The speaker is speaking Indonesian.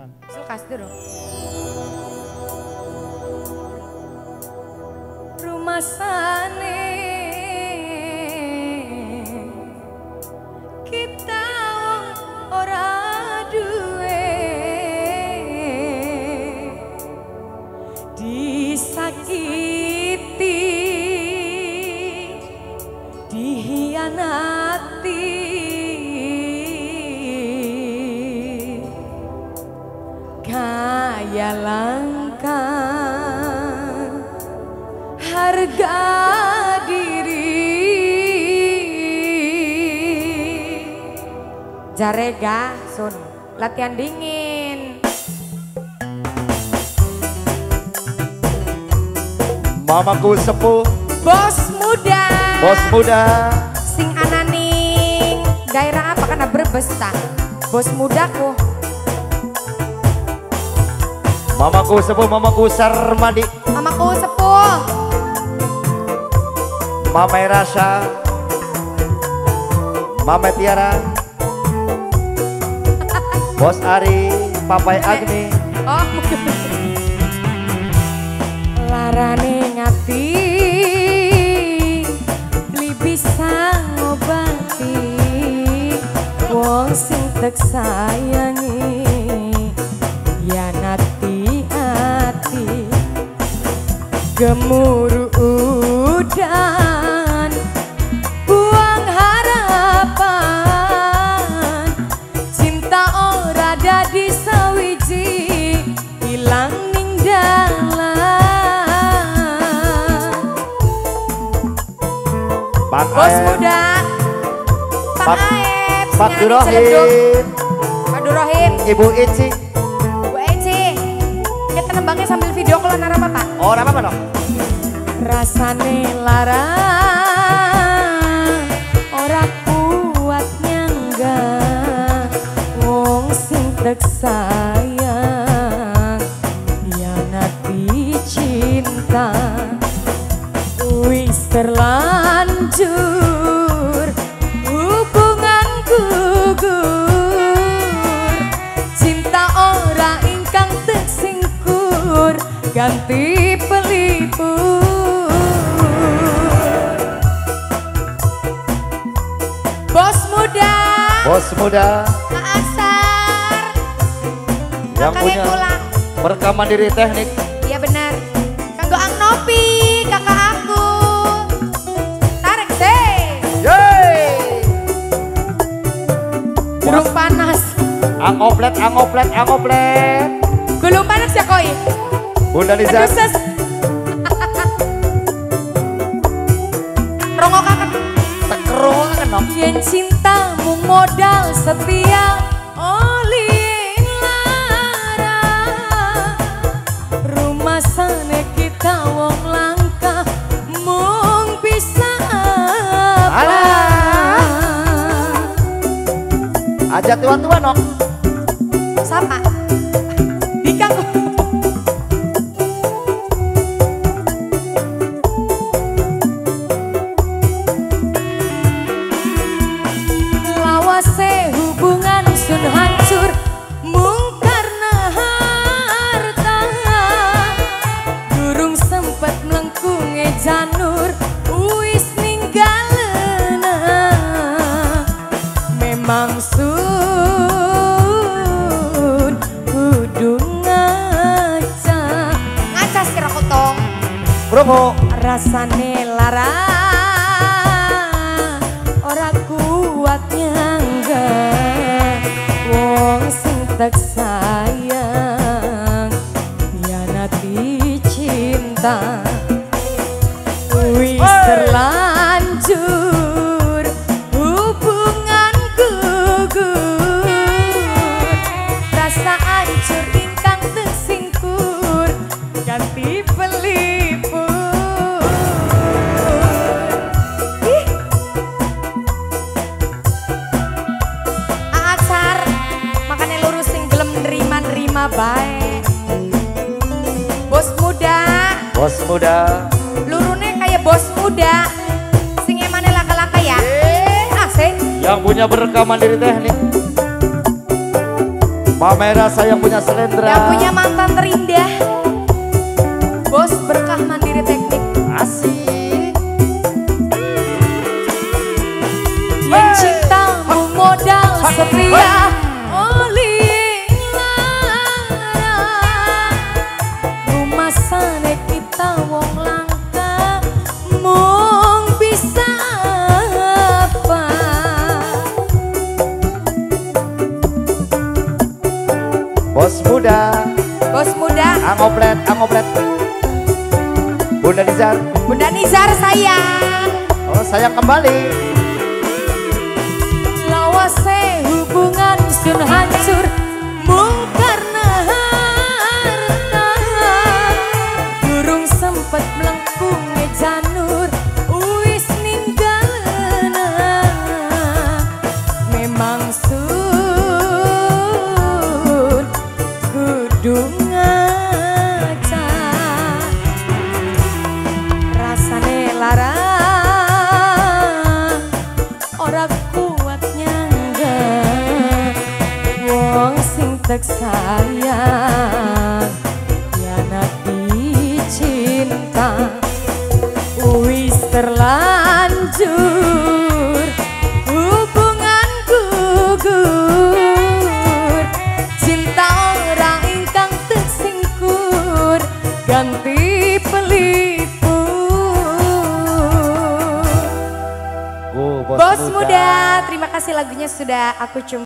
silakan. Sulkas dulu. Rumah sane kita ora duwe disakiti dihianati kaya langka harga diri jarega sun latihan dingin Mamaku sepuh bos muda sing ananing daerah apa karena Brebes tak bos mudaku Mamaku sepuh, mamaku Sarmadi, mamaku sepuh Mama Rasa, Mama Tiara, Bos Ari, Papai Agni. oh larane ngati li bisa ngobati wong sing tek sayangi ya nati ati gemuruh udan buang harapan cinta ora dadi sawiji ilang ning dalan Pak bos Aep, muda Pak Aep Pak nyanyi Durohim, celeduk. Pak Durohim Ibu Ici. Bu Eci kita nembangnya sambil video call nara apa Pak Oh, apa dong? rasane lara ora kuat nyangga wong sing tek sayang hianati cinta wis terlanjur hubungan gugur cinta ora ingkang tersingkur ganti pelipur Bos muda Kak Asar yang kalian punya pulang. perekaman diri teknik. Iya benar. Kanggo Ang Nopi, kakak aku. Tarik sih. Yeay! Burung panas. Angoplet. Belum panas ya koi. Bunda Liza. Aduh ses. Rongokaken. Tekerungan dong. Yen cintamu modal setia olin lara rumah sana kita wong langka mung bisa apa Aja tua-tua nok. sama Dika lawase hubungan sun hancur mung karena harta durung sempet melengkunge janur wis ninggalena memang sun kudu ngaca kira kotong Promo. rasane lara ora kuat nyangga wong sing tak sayang hianati cinta wis terlanjur hubungan gugur rasa hancur ingkang tersingkur ganti pelipur ih Aasar makanya lurus sing gelem nerima baik bos muda lurune kayak bos muda sing emane laka-laka ya asik Yang punya perekaman diri teknik. Pamera sayang punya selendra. Yang punya mantan terindah. Bos Berkah Mandiri Teknik. Asik. Yang cintamu modal setia oli lara. Rumah sana kita wong langka mung bisa apa. Bos muda. Bos muda. Angoplet, angoplet. Bunda Nizar. Bunda Nizar sayang. Oh sayang kembali. Lawase hubungan sun hancur mung karena harta. Durung sempet melengkung janur wis ninggalna. Memang sun kudu ngaca. Rasane lara ora kuat nyangga wong sing tek sayang hianati cinta wis terlanjur hubungan gugur cinta orang ingkang tersingkur ganti pelipur. Oh, Bos muda, terima kasih lagunya sudah aku cuma